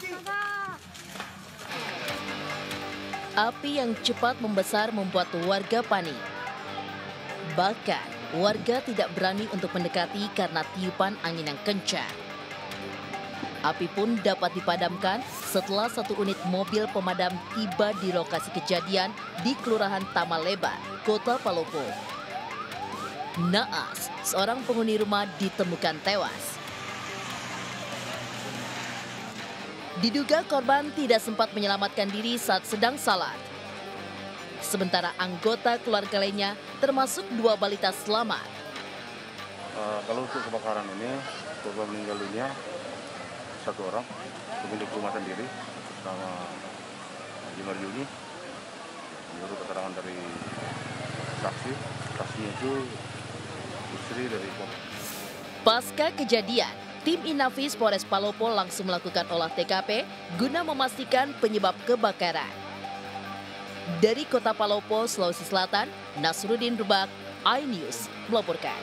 Api yang cepat membesar membuat warga panik. Bahkan, warga tidak berani untuk mendekati karena tiupan angin yang kencang. Api pun dapat dipadamkan setelah satu unit mobil pemadam tiba di lokasi kejadian di Kelurahan Tamalebar, Kota Palopo. Naas, seorang penghuni rumah ditemukan tewas. Diduga korban tidak sempat menyelamatkan diri saat sedang salat. Sementara anggota keluarga lainnya termasuk 2 balita selamat. Kalau untuk kebakaran ini, korban meninggal dunia 1 orang, pemilik rumah sendiri, sama Haji Marjuni. Menurut keterangan dari saksinya itu istri dari korban. Pasca kejadian, tim Inafis Polres Palopo langsung melakukan olah TKP guna memastikan penyebab kebakaran. Dari Kota Palopo, Sulawesi Selatan, Nasruddin Rubak, iNews melaporkan.